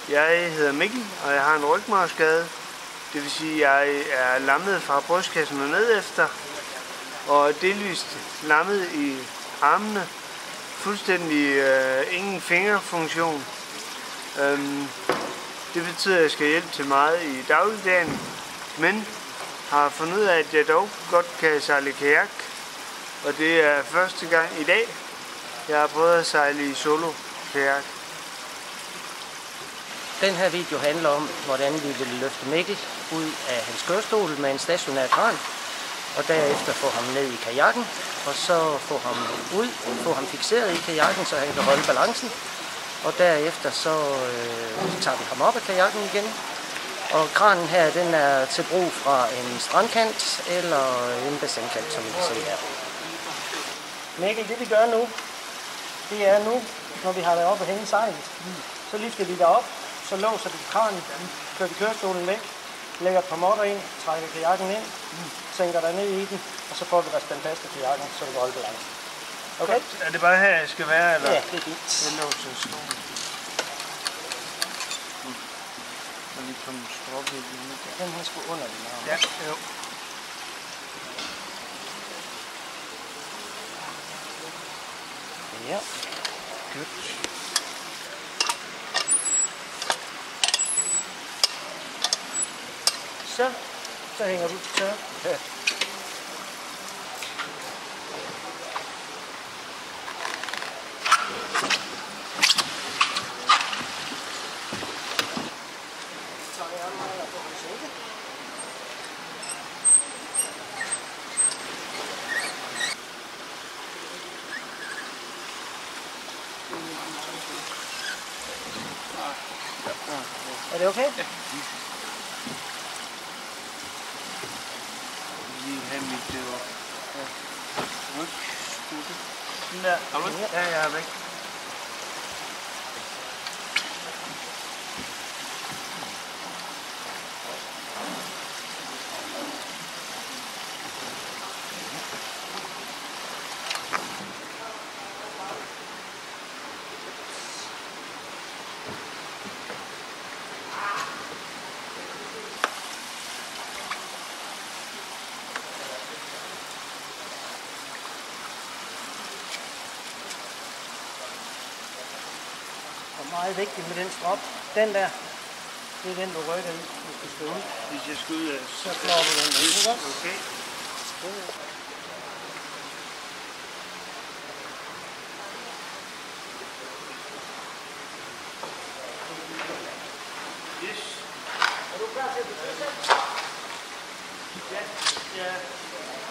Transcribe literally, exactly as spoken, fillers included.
Jeg hedder Mikkel, og jeg har en rygmarvsskade. Det vil sige, at jeg er lammet fra brystkassen og ned efter, og delvist lammet i armene. Fuldstændig øh, ingen fingerfunktion. Øhm, det betyder, at jeg skal hjælpe til meget i dagligdagen, men har fundet ud af, at jeg dog godt kan sejle kajak. Og det er første gang i dag, jeg har prøvet at sejle i solo kajak. Den her video handler om, hvordan vi vil løfte Mikkel ud af hans kørestol med en stationær kran, og derefter få ham ned i kajakken, og så få ham ud, få ham fikseret i kajakken, så han kan holde balancen, og derefter så øh, tager vi ham op af kajakken igen. Og kranen her, den er til brug fra en strandkant eller en bassinkant, som I kan se her. Mikkel, det vi gør nu, det er nu, når vi har været oppe og hænge sejlet, så løfter vi dig op, så låser vi kranen, kører vi kørestolen væk, lægger et par måtter ind, trækker kajakken ind, sænker dig ned i den, og så får vi dig spændt fast i kajakken, så du kan holde balancen. Okay? Er det bare her, jeg skal være, eller? Ja, det er fint. Det låser stolen. Mm. Og lige komme stroppe i den. Den her skulle under den her. Ja, jo. Ja. Godt. Så, så hænger du til tør. Ja. Er det okay? Ja. Lige have mit dør. Ja. Ryg. Sådan der. Har du ikke? Ja, jeg er væk. Meget vigtigt med den strop. Den der, det er den, du rykker i, hvis du skal ud. Hvis jeg skal ud af... Så slår du den ud, ikke også? Okay. Yes. Er du klar til at besøge? Ja. Ja.